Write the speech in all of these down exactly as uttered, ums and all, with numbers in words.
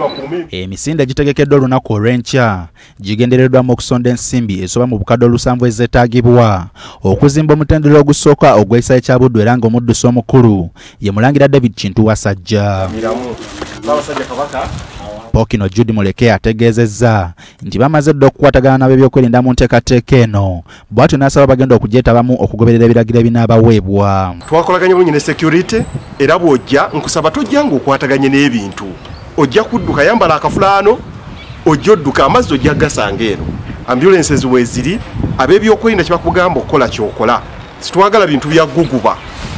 Emisinde gitegekeddwa olunaku olw'enkya gigendereddwamu okusonda ensimbi esoba mu bukadde olusanvu ezeetaagibwa okuzimba omutendera ogusooka ogw'ekisaawe kya Buddu era ng'omuddusi omukulu ye Mulangira David Kintu Wasajja. Pokino Judy Muleke ategeezezza nti bamaze dda okukwatagana n'ab'ebyokwerinda mu nteekateeka eno bw'atyo n'asaba bagenda okugyetabamu okugoberera ebiragiro ebinaabaweebwa. Twakolaganye bulungi ne security era bw'ojja nkusaba tojja ng'okwataganye n'ebintu. Ojja kudduka yambala akafulaano ojja odduka amazzi ojja gasanga eno ambulances weeziri ab'ebyokwerinda kye bakugamba okukola ky'okola. Situwagala bintu bya guguba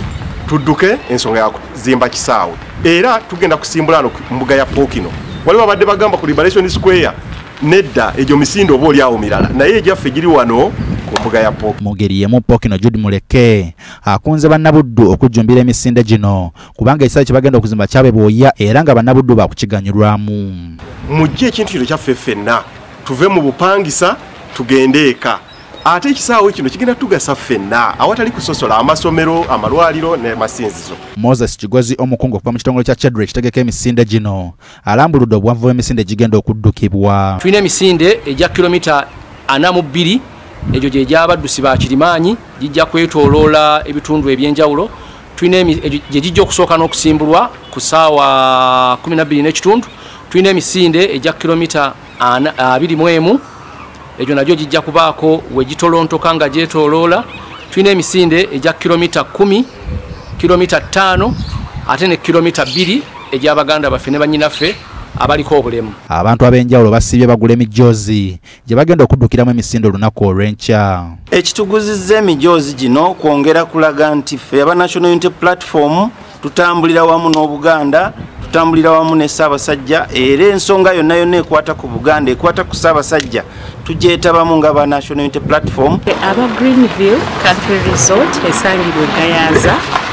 tudduke ensonga ya kuzimba kisaawe era tugenda kusimbula no mbuga ya Pokino. Waliwo abadde bagamba ku Liberation Square nedda egyo misindo oba oli awo mirala naye ejjaffe giri wano ku mbuga ya Pokino. Mu ngeri y'emu Pokino Judy Muleke akunze bannabuddu okujjumbira emisinde gino kubanga ekisaawe kye bagenda okuzimba kyabe bwoya era nga bannabuddu bakukiganyulwamu. Mujje ekintu kino kyaffe ffenna tuve mu bupangisa tugende eka ate ekisaawe kino kigenda tugasa ffenna awatali kusosola amasomero amalwaliro n'emasinzizo. Moses Kigozi omukungu okuva mu kitongole kya Chedra ekitegeka emisinde gino alambuludde obuwanvu bw'emisinde gigenda okuddukibwa. Tulina emisinde ejja kilomita ana mu bbiri egyo gye gy'abaddusi ba Kirimaanyi gijja kwetooloola ebitundu ebyenjawulo. Tulina gye gijja okusooka n'okusimbulwa ku ssaawa kumi na bbiri n'ekitundu. Tulina emisinde ejja kilomita abiri mu emu egyo nagyo gijja kubaako we gitolontoka nga gyetooloola. Tulina emisinde ejja kilomita kumi, kilomita ttaano ate ne kilomita bbiri egy'Abaganda baffe ne bannyinaffe abaliko obulemu. Abantu ab'enjawulo basibye bagula emijoozi gye bagenda okuddukiramu emisinde olunaku olw'enkya. Ekituguzizza emijoozi gino kwongera kulaga nti ffe aba National Unity Platform tutambulira wamu n'Obuganda, tutambulira wamu ne Ssaabasajja era ensonga yonna yonna ekwata ku Buganda ekwata ku Ssaabasajja tugyetabamu nga aba National Unity Platform. Aba Greenville Country Resort esangibwa e Gayaza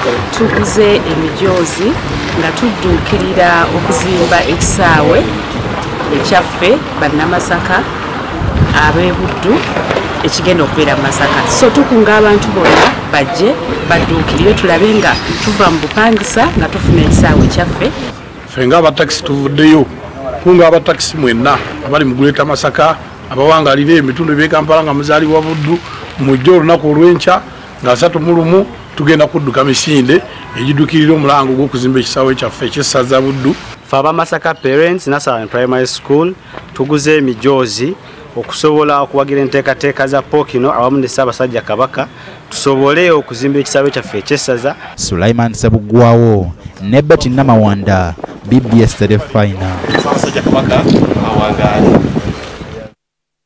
tuguze emijoozi nga tudduukirira okuzimba ekisaawe ekyaffe bannamasaka ab'e Buddu ekigenda okubeera mu Masaka. So tukunga abantu bonna bajje badduukirire tulabe nga tuva mu bupangisa nga tufuna ekisaawe kyaffe. Ffe ng'abatakisi tuvuddeyo kunga abatakisi mwenna abali mu Greater Masaka abawangalira ebitundu by'e Kampala nga muzaalibwa Buddu mujje olunaku olw'enkya nga asatu mu lumu tugenda kudduka misinde egiddukirira omulango gw'okuzimba ekisaawe kyaffe eky'essaza Buddu. Ffe aba Masaka Parents Nassau Primary School tuguze emijoozi okusobola okuwagira enteekateeka za Pokino awamu ne Ssaabasajja Kabaka tusobole okuzimba ekisaawe kyaffe eky'essaza. Sulaiman Sebuggwawo ne Betty Namawanda B B S Telefina. Ssaabasajja Kabaka awangaale.